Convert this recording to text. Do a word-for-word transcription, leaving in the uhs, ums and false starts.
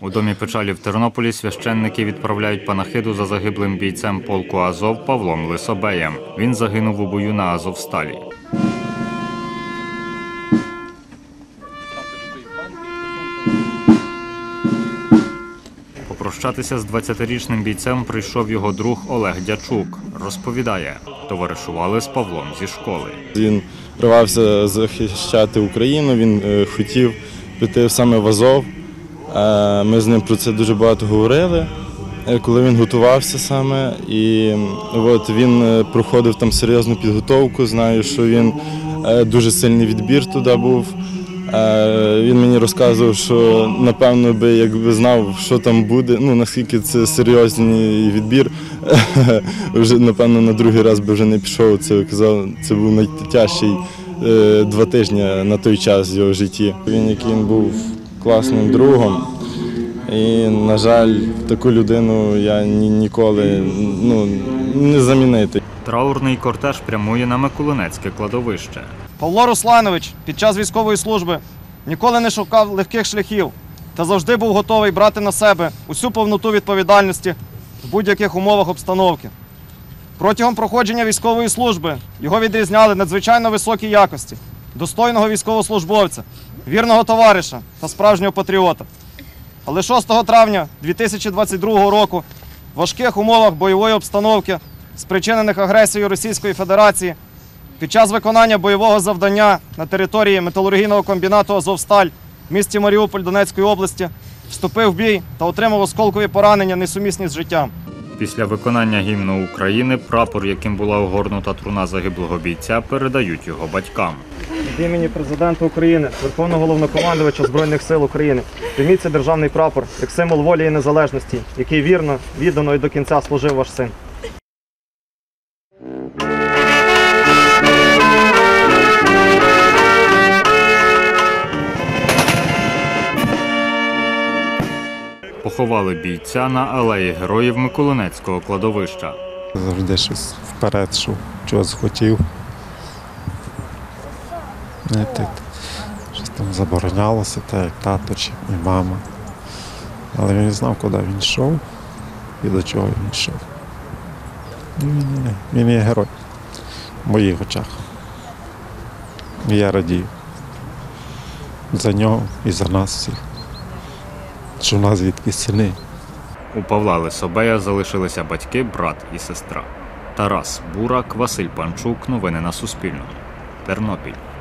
У домі печалі в Тернополі священники відправляють панахиду за загиблим бійцем полку Азов Павлом Лисобеєм. Він загинув у бою на Азовсталі. Попрощатися з двадцятирічним бійцем прийшов його друг Олег Дячук. Розповідає, товаришували з Павлом зі школи. Він рвався захищати Україну, він хотів піти саме в Азов. Ми з ним про це дуже багато говорили, коли він готувався саме. І от він проходив там серйозну підготовку, знаю, що він дуже сильний відбір туди був. Він мені розказував, що, напевно, би, якби знав, що там буде, ну, наскільки це серйозний відбір, вже, напевно, на другий раз би вже не пішов. Це, казав, це був найтяжчий два тижні на той час в його житті. Він, який він був класним другом, і, на жаль, таку людину я ні, ніколи ну, не замінити. Траурний кортеж прямує на Миколинецьке кладовище. Павло Русланович під час військової служби ніколи не шукав легких шляхів та завжди був готовий брати на себе усю повноту відповідальності в будь-яких умовах обстановки. Протягом проходження військової служби його відрізняли надзвичайно високі якості, достойного військовослужбовця, вірного товариша та справжнього патріота. Але шостого травня дві тисячі двадцять другого року в важких умовах бойової обстановки, спричинених агресією Російської Федерації, під час виконання бойового завдання на території металургійного комбінату «Азовсталь» в місті Маріуполь Донецької області вступив в бій та отримав осколкові поранення, несумісні з життям. Після виконання гімну України прапор, яким була огорнута труна загиблого бійця, передають його батькам. Від імені Президента України, Верховного Головнокомандувача Збройних сил України, прийміть цей державний прапор як символ волі і незалежності, який вірно, віддано і до кінця служив ваш син. Поховали бійця на алеї Героїв Миколинецького кладовища. Завжди щось вперед йшов, чогось хотів. Щось там заборонялося, так як тато чи мама. Але він не знав, куди він йшов і до чого він йшов. Він, він є герой в моїх очах. І я радію за нього і за нас всіх, що в нас звідки сини. У Павла Лисобея залишилися батьки, брат і сестра. Тарас Бурак, Василь Панчук. Новини на Суспільному. Тернопіль.